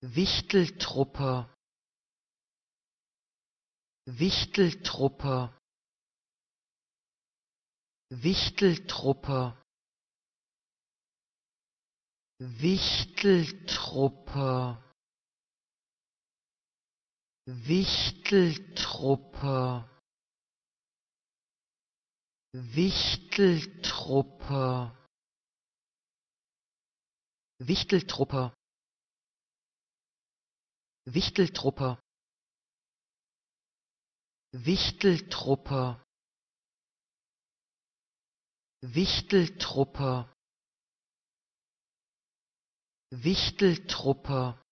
Wichteltruppe, Wichteltruppe, Wichteltruppe, Wichteltruppe, Wichteltruppe, Wichteltruppe, Wichteltruppe, Wichteltruppe, Wichteltruppe, Wichteltruppe, Wichteltruppe,